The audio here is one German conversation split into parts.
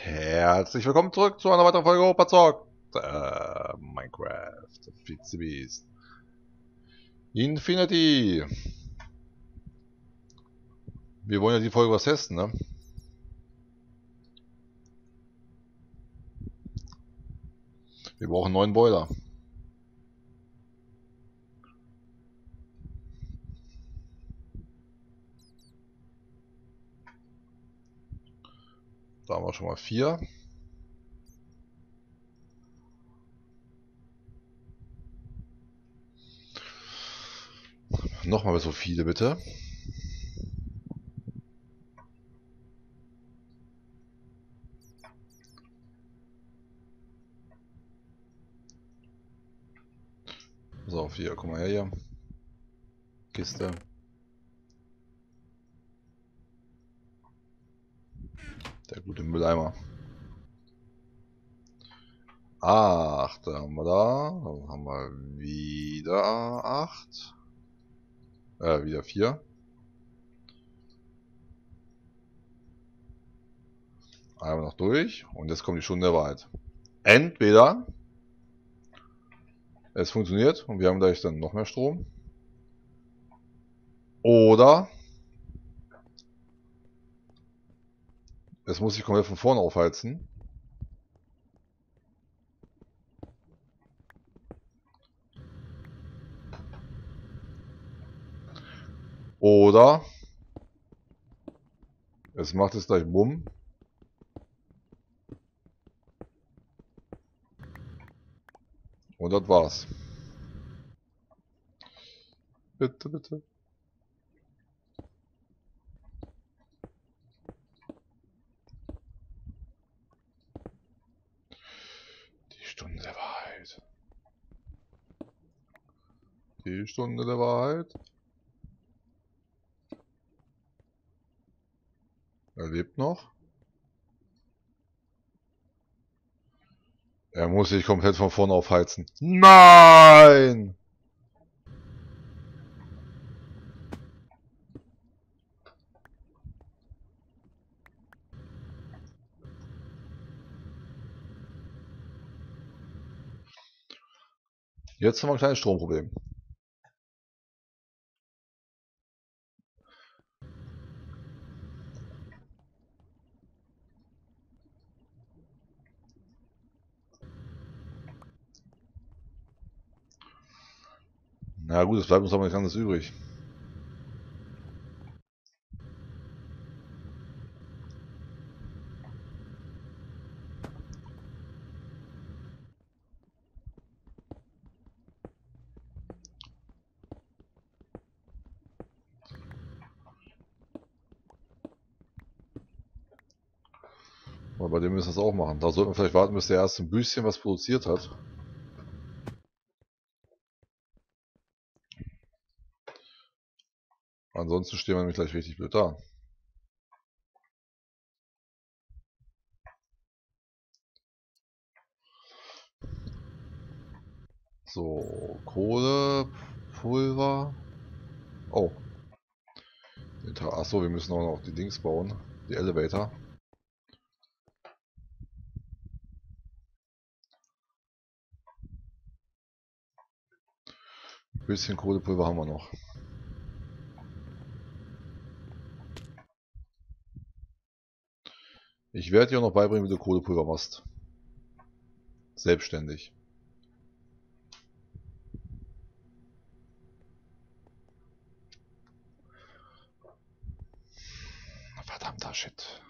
Herzlich willkommen zurück zu einer weiteren Folge Operzockt. Minecraft, Beast. Infinity. Wir wollen ja die Folge was testen, ne? Wir brauchen einen neuen Boiler. Da haben wir schon mal 4. Nochmal so viele, bitte. So, 4, komm mal her hier. Kiste. Der gute Mülleimer. 8 haben wir da. Dann haben wir wieder 8. Wieder 4. Einmal noch durch. Und jetzt kommt die Stunde der Wahrheit. Entweder es funktioniert und wir haben gleich dann noch mehr Strom. Oder es muss sich komplett von vorne aufheizen. Oder es macht jetzt gleich Bumm. Und das war's. Bitte, bitte. Die Stunde der Wahrheit. Die Stunde der Wahrheit. Er lebt noch. Er muss sich komplett von vorne aufheizen. Nein! Jetzt haben wir ein kleines Stromproblem. Na gut, es bleibt uns aber nichts anderes übrig. Aber bei dem müssen wir es auch machen. Da sollten wir vielleicht warten, bis der erste ein bisschen was produziert hat. Ansonsten stehen wir nämlich gleich richtig blöd da. So, Kohle, Pulver. Oh. Achso, wir müssen auch noch die Dings bauen. Die Elevator. Ein bisschen Kohlepulver haben wir noch. Ich werde dir auch noch beibringen, wie du Kohlepulver machst. Selbstständig. Verdammter Shit.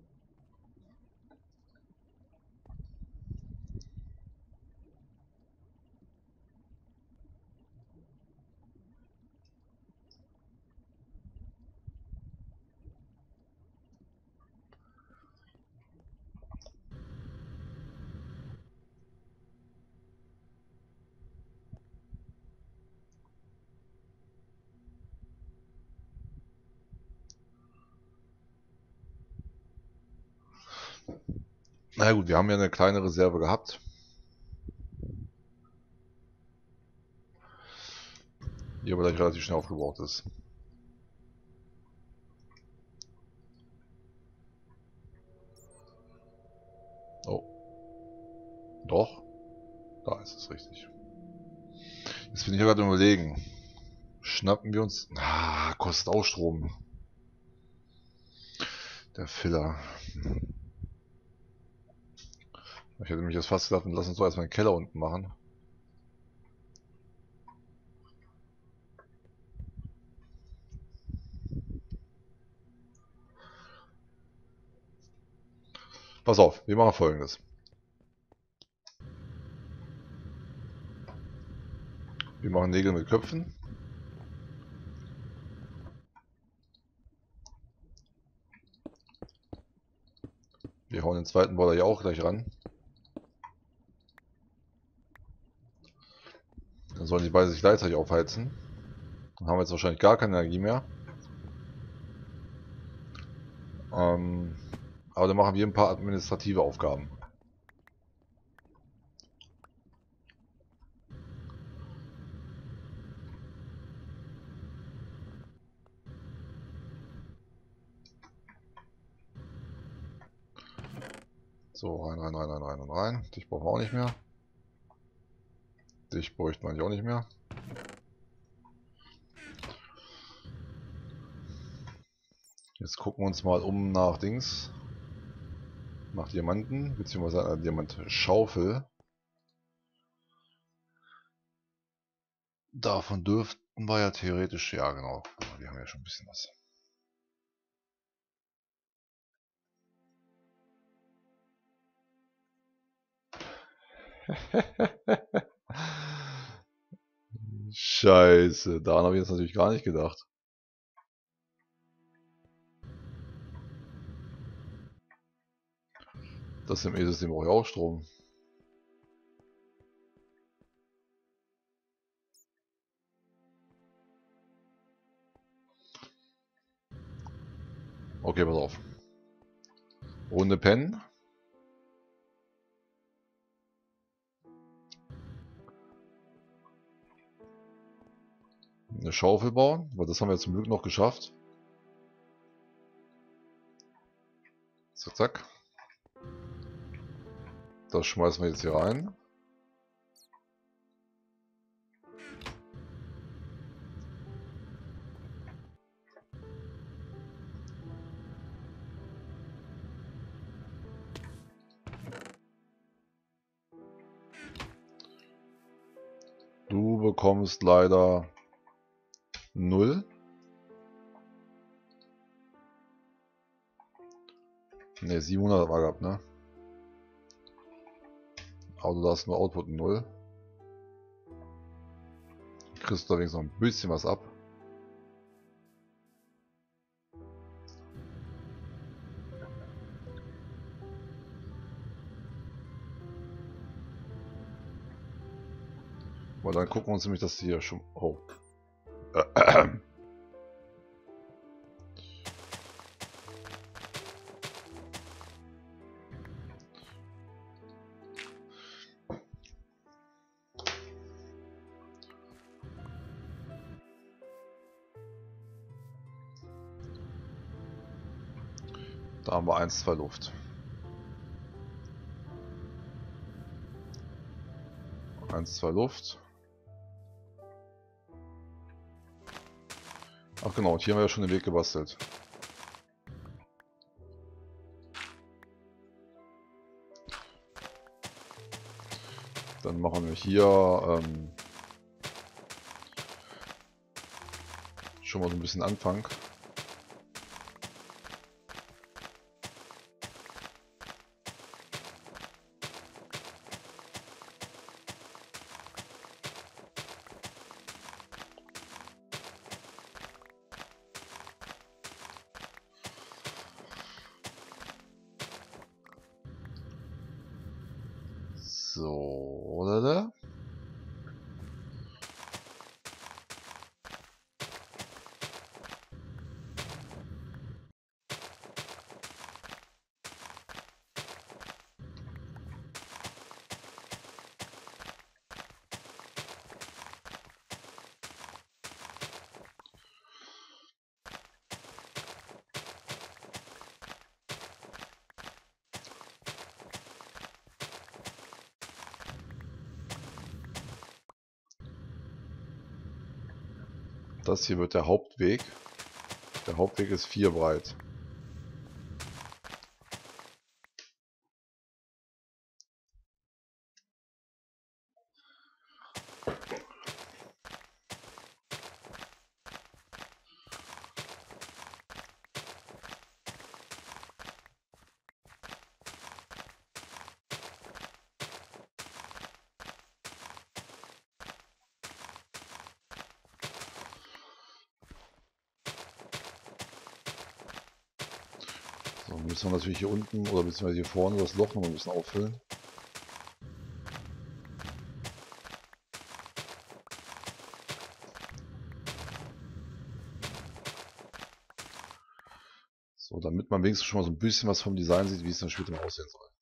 Na ja, gut, wir haben ja eine kleine Reserve gehabt. Die aber gleich relativ schnell aufgebraucht ist. Oh. Doch. Da ist es richtig. Jetzt bin ich gerade überlegen. Schnappen wir uns... Ah, kostet auch Strom. Der Filler. Ich hätte mich jetzt fast gedacht, lass uns doch erstmal einen Keller unten machen. Pass auf, wir machen Folgendes. Wir machen Nägel mit Köpfen. Wir hauen den zweiten Boiler hier auch gleich ran. Dann sollen die beiden sich gleichzeitig aufheizen. Dann haben wir jetzt wahrscheinlich gar keine Energie mehr. Aber dann machen wir ein paar administrative Aufgaben. So, rein. Dich brauchen wir auch nicht mehr. Dich bräuchte man auch nicht mehr. Jetzt gucken wir uns mal um nach Dings. Nach Diamanten, beziehungsweise einer Diamantschaufel. Davon dürften wir ja theoretisch, ja genau, wir haben ja schon ein bisschen was. Scheiße, daran habe ich jetzt natürlich gar nicht gedacht. Das im E-System brauche ich auch Strom. Okay, pass auf. Runde Pen. Eine Schaufel bauen, weil das haben wir zum Glück noch geschafft. Zack, zack. Das schmeißen wir jetzt hier rein. Du bekommst leider 0. Ne, 700 war gehabt, ne? Aber du darfst nur Output 0. Kriegst du allerdings noch ein bisschen was ab. Weil dann gucken wir uns nämlich das hier schon... Oh. Da haben wir 1, 2 Luft. 1, 2 Luft. Ach genau, und hier haben wir ja schon den Weg gebastelt. Dann machen wir hier schon mal so ein bisschen Anfang. So, oder? das hier wird der Hauptweg. Der Hauptweg ist 4 breit. So, müssen wir natürlich hier unten oder beziehungsweise hier vorne das Loch noch ein bisschen auffüllen. So, damit man wenigstens schon mal so ein bisschen was vom Design sieht, wie es dann später mal aussehen soll.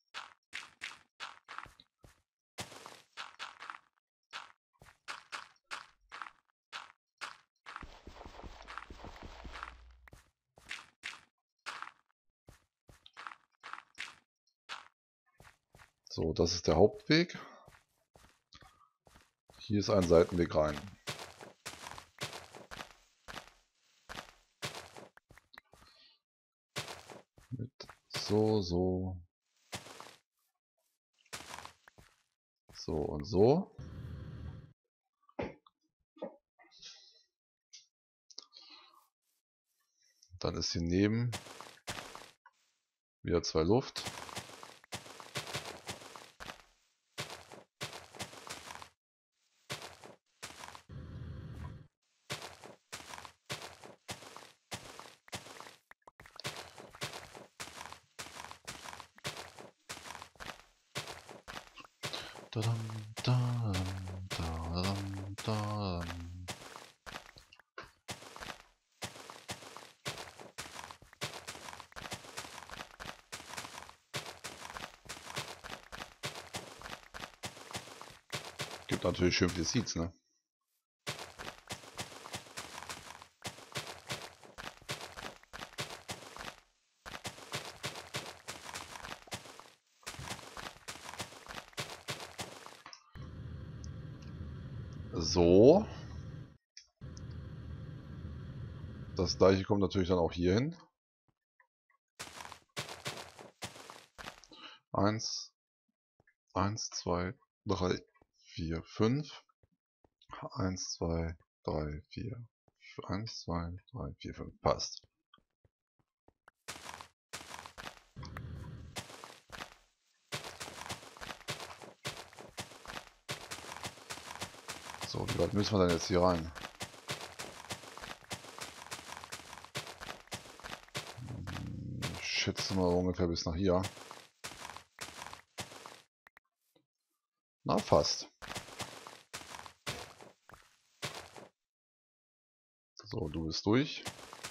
So, das ist der Hauptweg. Hier ist ein Seitenweg rein. Mit so, so. So und so. Dann ist hier neben wieder 2 Luft. Dadam, dadam, dadam, dadam. Gibt natürlich schön viele Seeds, ne? So. Das gleiche kommt natürlich dann auch hier hin. 1, 1, 2, 3, 4, 5. 1, 2, 3, 4. 1, 2, 3, 4, 5. Passt. So, wie weit müssen wir dann jetzt hier rein? Ich schätze mal ungefähr bis nach hier. Na, fast. So, du bist durch.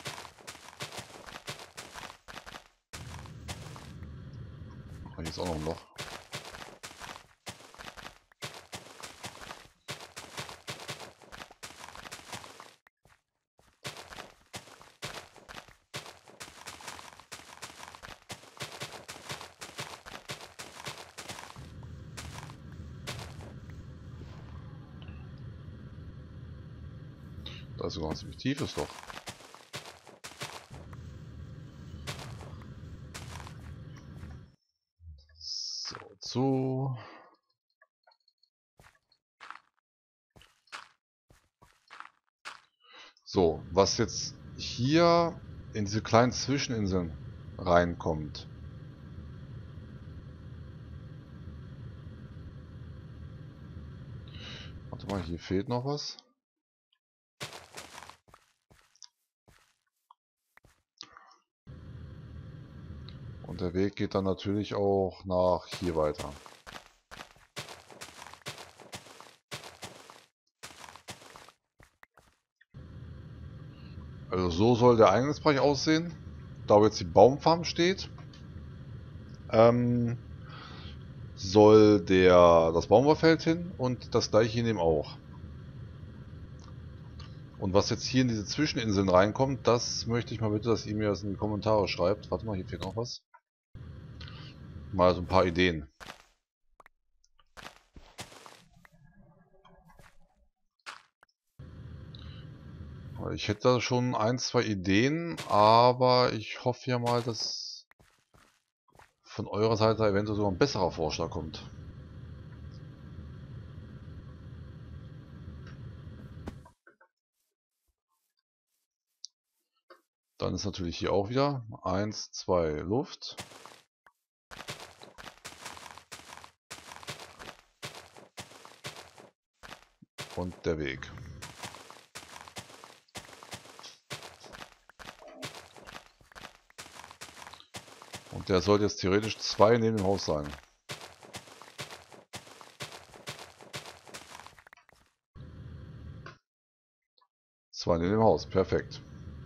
Hier ist auch noch ein Loch. Da ist sogar ein ziemlich tiefes Loch. So, zu. So, was jetzt hier in diese kleinen Zwischeninseln reinkommt. Warte mal, hier fehlt noch was. Und der Weg geht dann natürlich auch nach hier weiter. Also so soll der Eingangsbereich aussehen. Da wo jetzt die Baumfarm steht, soll das Baumwollfeld hin und das gleiche hier neben auch. Und was jetzt hier in diese Zwischeninseln reinkommt, das möchte ich mal bitte, dass ihr mir das in die Kommentare schreibt. Warte mal, hier fehlt noch was. Mal so ein paar Ideen. Ich hätte da schon ein, zwei Ideen, aber ich hoffe ja mal, dass von eurer Seite eventuell sogar ein besserer Vorschlag kommt. Dann ist natürlich hier auch wieder 1, 2 Luft. Und der Weg. Und der sollte jetzt theoretisch 2 neben dem Haus sein. Zwei neben dem Haus, perfekt.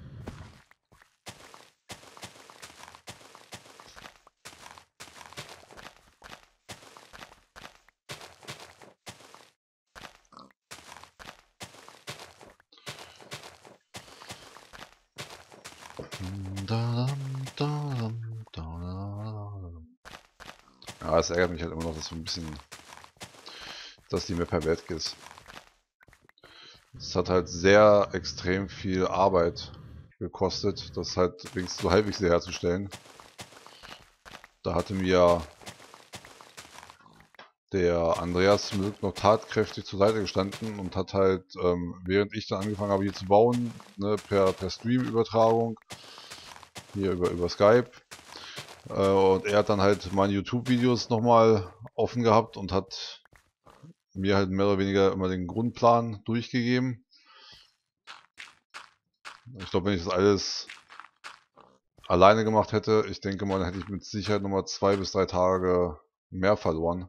Ja, es ärgert mich halt immer noch, dass so ein bisschen, dass die Map per Welt ist. Es hat halt sehr extrem viel Arbeit gekostet, das halt wenigstens so halbwegs herzustellen. Da hatte mir der Andreas zum Glück noch tatkräftig zur Seite gestanden und hat halt, während ich dann angefangen habe hier zu bauen, ne, per Stream-Übertragung, hier über Skype, und er hat dann halt meine YouTube-Videos nochmal offen gehabt und hat mir halt mehr oder weniger immer den Grundplan durchgegeben. Ich glaube, wenn ich das alles alleine gemacht hätte, ich denke mal, dann hätte ich mit Sicherheit nochmal 2 bis 3 Tage mehr verloren.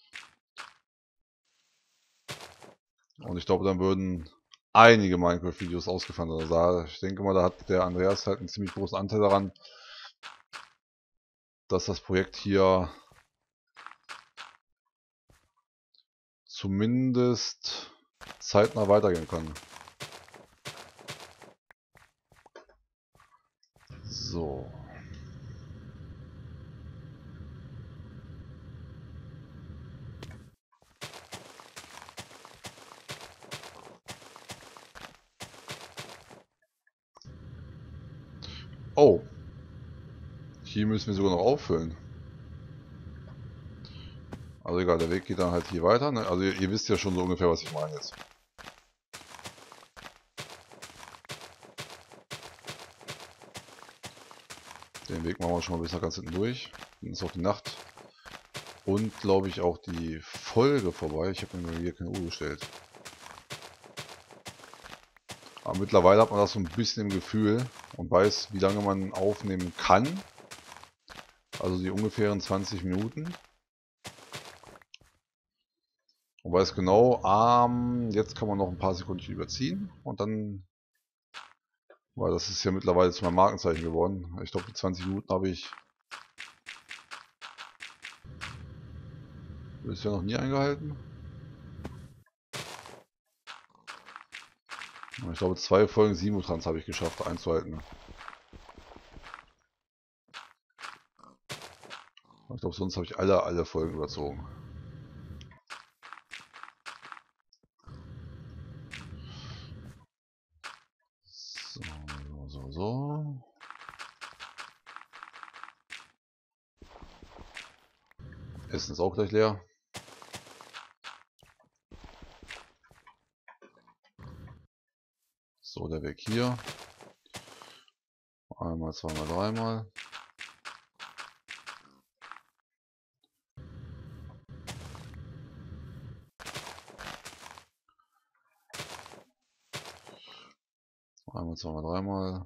Und ich glaube, dann würden einige Minecraft-Videos ausgefallen. Also ich denke mal, da hat der Andreas halt einen ziemlich großen Anteil daran, dass das Projekt hier zumindest zeitnah weitergehen kann. So. Oh. Hier müssen wir sogar noch auffüllen. Also egal, der Weg geht dann halt hier weiter. Ne? Also ihr wisst ja schon so ungefähr, was ich meine jetzt. Den Weg machen wir schon mal bis nach ganz hinten durch. Dann ist auch die Nacht. Und glaube ich auch die Folge vorbei. Ich habe mir hier keine Uhr gestellt. Aber mittlerweile hat man das so ein bisschen im Gefühl und weiß, wie lange man aufnehmen kann. Also die ungefähren 20 Minuten. Und weiß genau, jetzt kann man noch ein paar Sekunden überziehen. Und dann, weil das ist ja mittlerweile zu meinem Markenzeichen geworden. Ich glaube, die 20 Minuten habe ich bisher noch nie eingehalten. Ich glaube, 2 Folgen Simutrans habe ich geschafft einzuhalten. Ich glaube, sonst habe ich alle Folgen überzogen. So. Essen ist auch gleich leer. So, der Weg hier. Einmal, zweimal, dreimal. Einmal, zweimal, dreimal.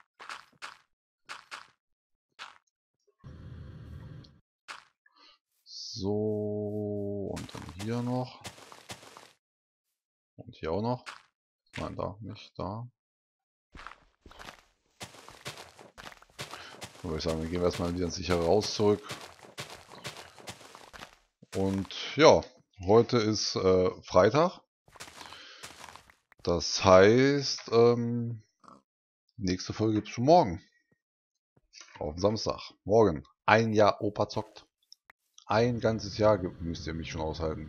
So, und dann hier noch. Und hier auch noch. Nein, da, nicht da. Dann würde ich sagen, wir gehen erstmal wieder ins sichere Raus zurück. Und ja, heute ist Freitag. Das heißt, nächste Folge gibt es schon morgen. Auf Samstag. Morgen. Ein Jahr Opa zockt. Ein ganzes Jahr müsst ihr mich schon aushalten.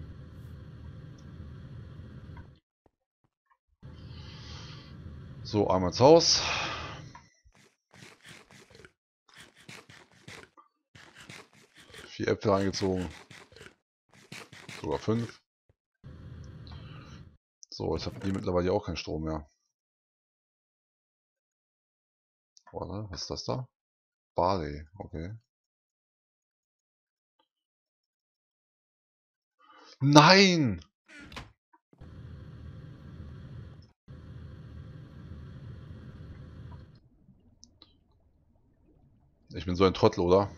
So, einmal ins Haus. Vier Äpfel eingezogen. Sogar 5. So, jetzt habt ihr mittlerweile auch keinen Strom mehr. Warte, was ist das da? Barley, okay. Nein! Ich bin so ein Trottel, oder?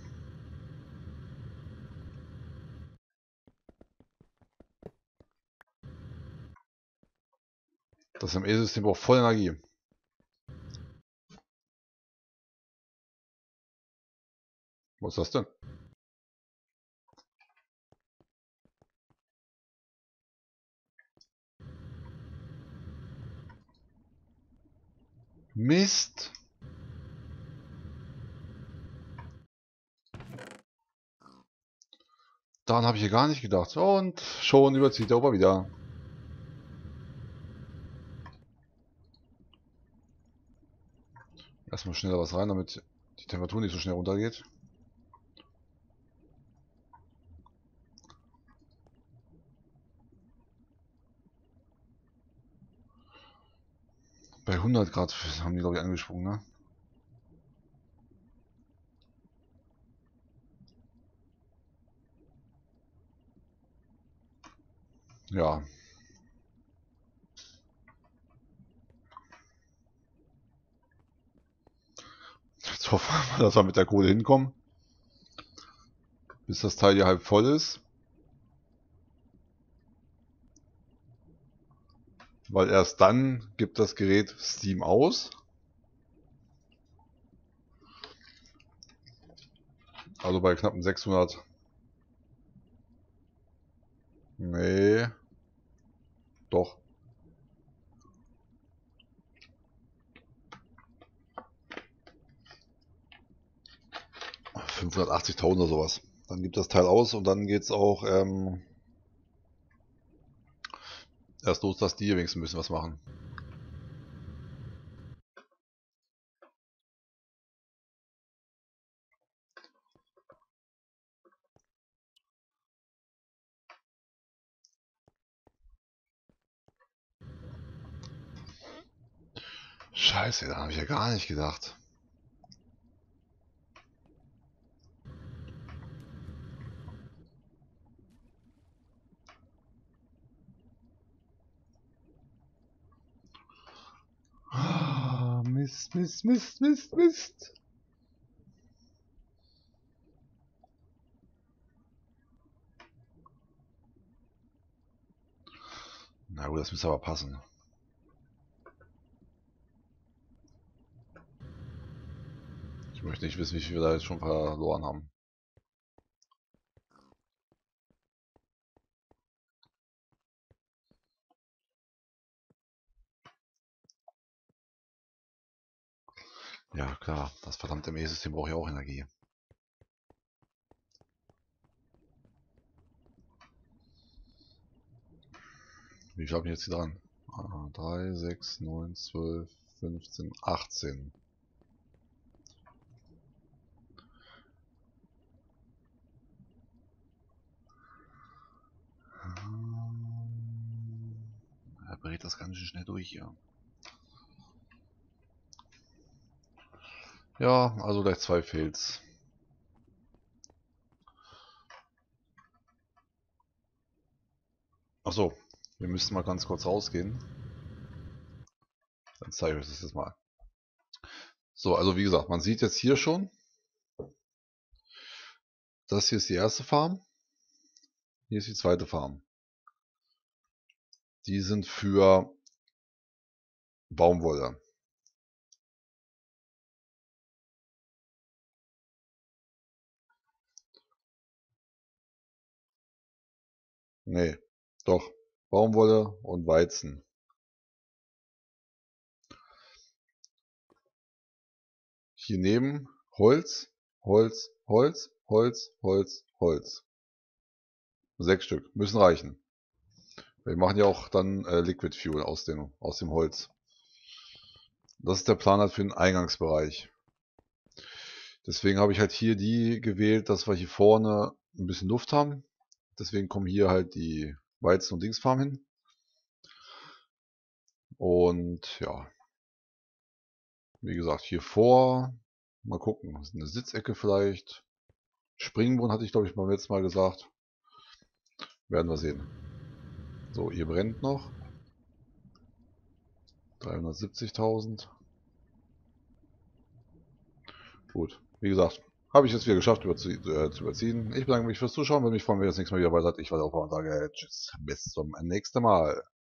Das ME-System braucht voll Energie. Was ist das denn? Mist! Daran habe ich hier gar nicht gedacht. Und schon überzieht der Ober wieder. Erstmal schneller was rein, damit die Temperatur nicht so schnell runtergeht. Bei 100 Grad haben die, glaube ich, angesprungen, ne? Ja. Jetzt hoffen wir mal, dass wir mit der Kohle hinkommen. Bis das Teil hier halb voll ist. Weil erst dann gibt das Gerät Steam aus. Also bei knappen 600. Nee. Doch. 580.000 oder sowas. Dann gibt das Teil aus und dann geht's auch erst los, dass die hier wenigstens ein bisschen was machen. Scheiße, da habe ich ja gar nicht gedacht. Ah, Mist, Mist, Mist, Mist, Mist. Na gut, das müsste aber passen. Ich möchte nicht wissen, wie viel wir da jetzt schon verloren haben. Ja, klar, das verdammte ME-System braucht ja auch Energie. Wie viel habe ich jetzt hier dran? 3, 6, 9, 12, 15, 18. Er berät das ganz schön schnell durch hier. Ja, also gleich 2 Fails. Achso, wir müssen mal ganz kurz rausgehen. Dann zeige ich euch das jetzt mal. So, also wie gesagt, man sieht jetzt hier schon, das hier ist die erste Farm. Hier ist die zweite Farm. Die sind für Baumwolle. Nee, doch. Baumwolle und Weizen. Hier neben Holz, Holz, Holz, Holz, Holz, Holz. 6 Stück. Müssen reichen. Wir machen ja auch dann Liquid Fuel aus dem Holz. Das ist der Plan halt für den Eingangsbereich. Deswegen habe ich halt hier die gewählt, dass wir hier vorne ein bisschen Luft haben. Deswegen kommen hier halt die Weizen- und Dingsfarm hin. Und ja, wie gesagt, hier vor, mal gucken, eine Sitzecke vielleicht. Springbrunnen hatte ich, glaube ich, beim letzten Mal gesagt. Werden wir sehen. So, ihr brennt noch. 370.000. Gut, wie gesagt, habe ich es wieder geschafft zu überziehen. Ich bedanke mich fürs Zuschauen, würde mich freuen, wenn ihr das nächste Mal wieder dabei seid. Ich war der Aufbau und sage tschüss, bis zum nächsten Mal.